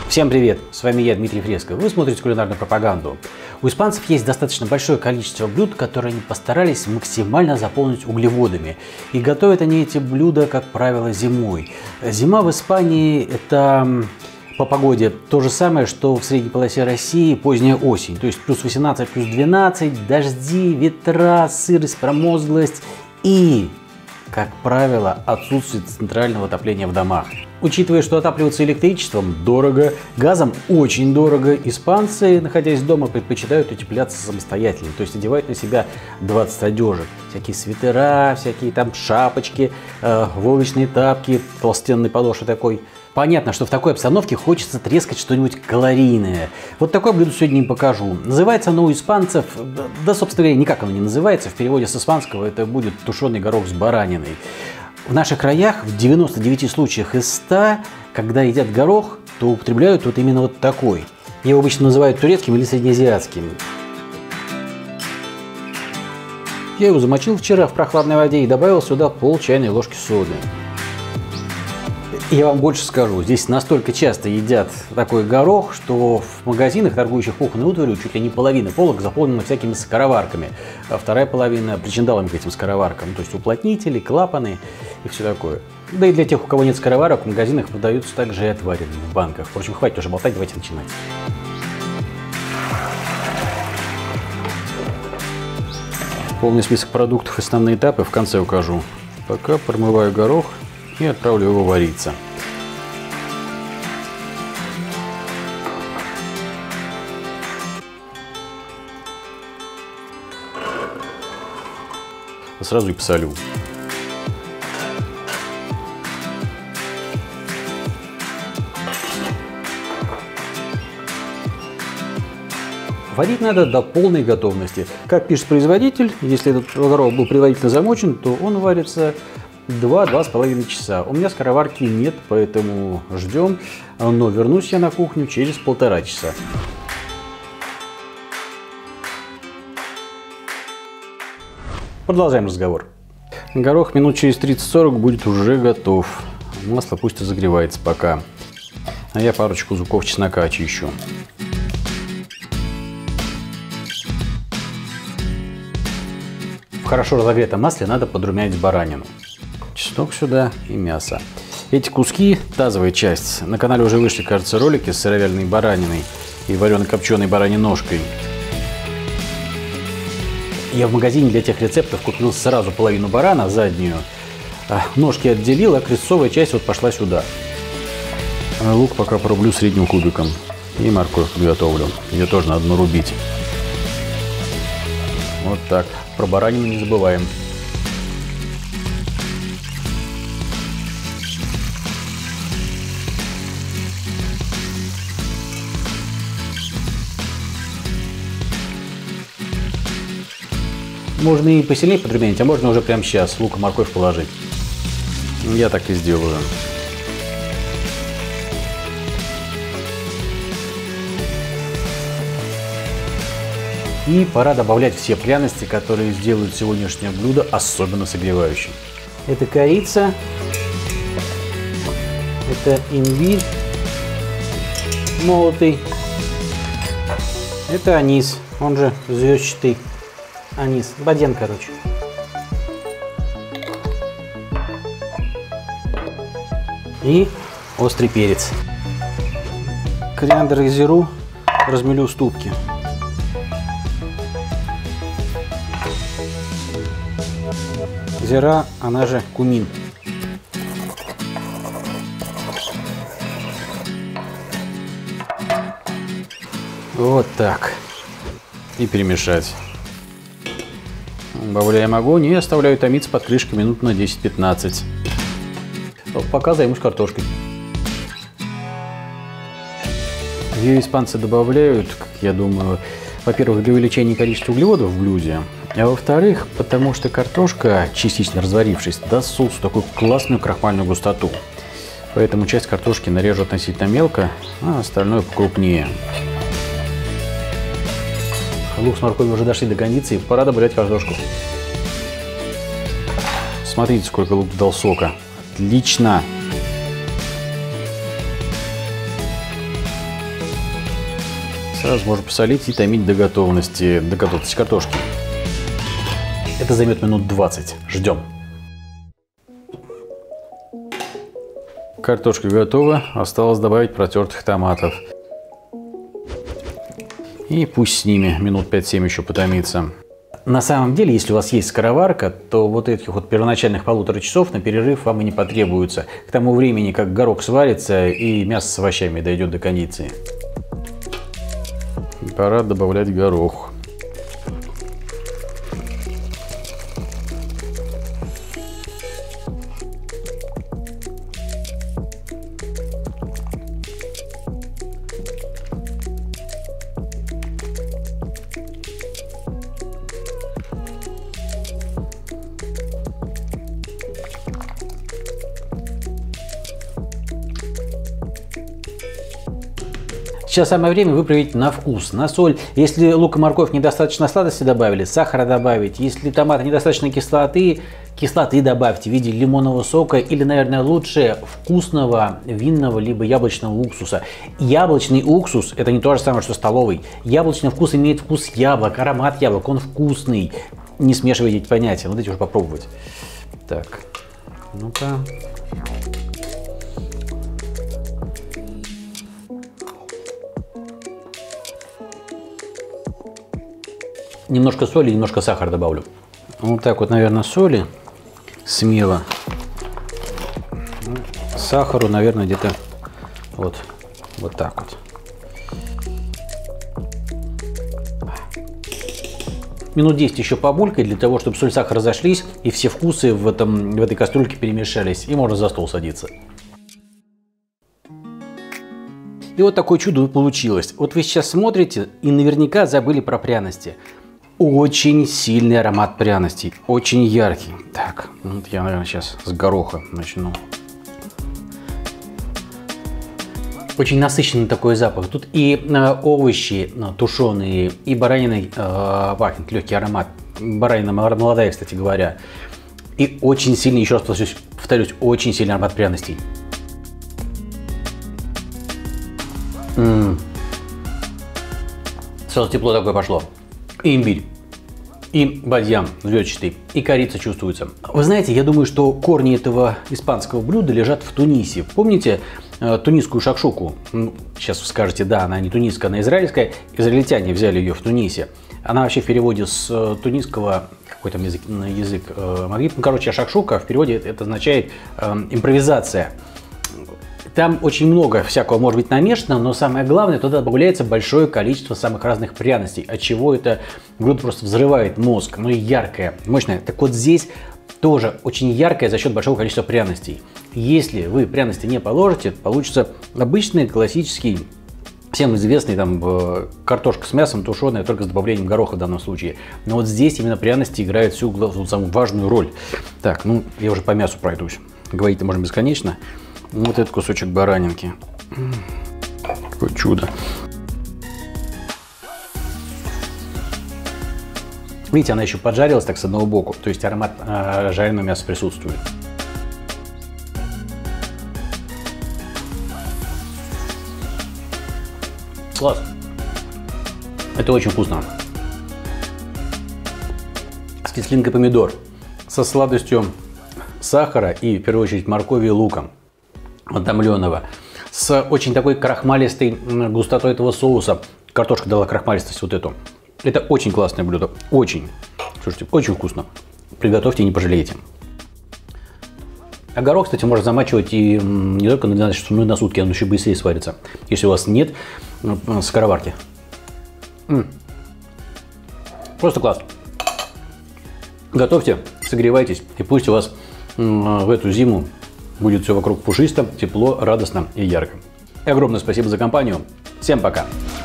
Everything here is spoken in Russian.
Всем привет! С вами я, Дмитрий Фреско. Вы смотрите кулинарную пропаганду. У испанцев есть достаточно большое количество блюд, которые они постарались максимально заполнить углеводами. И готовят они эти блюда, как правило, зимой. Зима в Испании – это по погоде то же самое, что в средней полосе России поздняя осень. То есть плюс 18, плюс 12, дожди, ветра, сырость, промозглость и, как правило, отсутствие центрального отопления в домах. Учитывая, что отапливаться электричеством дорого, газом очень дорого, испанцы, находясь дома, предпочитают утепляться самостоятельно. То есть одевают на себя 20 одежек. Всякие свитера, всякие там шапочки, войлочные тапки, толстенный подошва такой. Понятно, что в такой обстановке хочется трескать что-нибудь калорийное. Вот такое блюдо сегодня им покажу. Называется оно у испанцев, да, собственно говоря, никак оно не называется. В переводе с испанского это будет тушеный горох с бараниной. В наших краях в 99 случаях из 100, когда едят горох, то употребляют вот именно вот такой. Его обычно называют турецким или среднеазиатским. Я его замочил вчера в прохладной воде и добавил сюда пол чайной ложки соды. Я вам больше скажу, здесь настолько часто едят такой горох, что в магазинах, торгующих кухонной утварью, чуть ли не половина полок заполнена всякими скороварками, а вторая половина причиндалами к этим скороваркам, то есть уплотнители, клапаны и все такое. Да и для тех, у кого нет скороварок, в магазинах продаются также и отваренные в банках. Впрочем, хватит уже болтать, давайте начинать. Полный список продуктов и основные этапы в конце укажу. Пока промываю горох и отправлю его вариться. Сразу и посолю. Варить надо до полной готовности. Как пишет производитель, если этот горох был предварительно замочен, то он варится 2-2,5 часа. У меня скороварки нет, поэтому ждем. Но вернусь я на кухню через 1,5 часа. Продолжаем разговор. Горох минут через 30-40 будет уже готов. Масло пусть разогревается пока. А я парочку зубков чеснока очищу. В хорошо разогретом масле надо подрумянить баранину. Чеснок сюда и мясо. Эти куски, тазовая часть. На канале уже вышли, кажется, ролики с сыровяленой бараниной и варено-копченой бараньей ножкой. Я в магазине для тех рецептов купил сразу половину барана, заднюю. Ножки отделил, а крестцовая часть вот пошла сюда. Лук пока порублю средним кубиком. И морковь подготовлю. Ее тоже надо нарубить. Вот так. Про баранину не забываем. Можно и посильнее подрумянить, а можно уже прямо сейчас лук и морковь положить. Я так и сделаю. И пора добавлять все пряности, которые сделают сегодняшнее блюдо особенно согревающим. Это корица, это имбирь молотый, это анис, он же звездчатый анис, бадьян, короче. И острый перец. Кориандр и зиру размелю в ступке. Зира, она же кумин. Вот так. И перемешать. Добавляем огонь и оставляю томиться под крышкой минут на 10-15. Пока займусь картошкой. Ее испанцы добавляют, как я думаю, во-первых, для увеличения количества углеводов в блюде, а во-вторых, потому что картошка, частично разварившись, даст соусу такую классную крахмальную густоту. Поэтому часть картошки нарежу относительно мелко, а остальное покрупнее. Лук с морковью уже дошли до кондиции, пора добавлять картошку. Смотрите, сколько лук дал сока. Отлично! Сразу можно посолить и томить до готовности картошки. Это займет минут 20. Ждем. Картошка готова. Осталось добавить протертых томатов. И пусть с ними минут 5-7 еще потомится. На самом деле, если у вас есть скороварка, то вот этих вот первоначальных 1,5 часов на перерыв вам и не потребуется. К тому времени, как горох сварится и мясо с овощами дойдет до кондиции. Пора добавлять горох. Сейчас самое время выправить на вкус, на соль. Если лук и морковь недостаточно сладости добавили, сахара добавить. Если томаты недостаточно кислоты добавьте в виде лимонного сока или, наверное, лучше вкусного винного либо яблочного уксуса. Яблочный уксус – это не то же самое, что столовый. Яблочный вкус имеет вкус яблок, аромат яблок, он вкусный. Не смешивайте эти понятия, надо уже попробовать. Так, ну-ка. Немножко соли, немножко сахара добавлю. Вот так вот, наверное, соли смело. Сахару, наверное, где-то вот так вот. Минут 10 еще побулькать для того, чтобы соль, сахар разошлись и все вкусы в этой кастрюльке перемешались. И можно за стол садиться. И вот такое чудо получилось. Вот вы сейчас смотрите и наверняка забыли про пряности. Очень сильный аромат пряностей, очень яркий. Так, вот я, наверное, сейчас с гороха начну. Очень насыщенный такой запах. Тут и овощи тушеные, и бараниной пахнет, легкий аромат. Баранина молодая, кстати говоря. И очень сильный, еще раз повторюсь, очень сильный аромат пряностей. Сразу тепло такое пошло. И имбирь, и бадьян звездчатый, и корица чувствуется. Вы знаете, я думаю, что корни этого испанского блюда лежат в Тунисе. Помните тунисскую шакшуку? Сейчас вы скажете, да, она не тунисская, она израильская. Израильтяне взяли ее в Тунисе. Она вообще в переводе с тунисского, какой там язык, короче, шакшука в переводе это означает импровизация. Там очень много всякого может быть намешано, но самое главное, туда добавляется большое количество самых разных пряностей, от чего это блюдо просто взрывает мозг, ну и яркое, мощное. Так вот здесь тоже очень яркое за счет большого количества пряностей. Если вы пряности не положите, получится обычный классический, всем известный там картошка с мясом тушеная, только с добавлением гороха в данном случае. Но вот здесь именно пряности играют всю самую важную роль. Так, ну я уже по мясу пройдусь. Говорить-то можно бесконечно. Вот этот кусочек баранинки. Какое чудо. Видите, она еще поджарилась так с одного боку. То есть аромат жареного мяса присутствует. Класс. Это очень вкусно. С кислинкой помидор. Со сладостью сахара и, в первую очередь, моркови и луком. Томленого, с очень такой крахмалистой густотой этого соуса. Картошка дала крахмалистость вот эту. Это очень классное блюдо. Очень. Слушайте, очень вкусно. Приготовьте, не пожалеете. А горох, кстати, можно замачивать и не только на сутки, он еще быстрее сварится, если у вас нет скороварки. Просто класс. Готовьте, согревайтесь, и пусть у вас в эту зиму будет все вокруг пушисто, тепло, радостно и ярко. И огромное спасибо за компанию. Всем пока!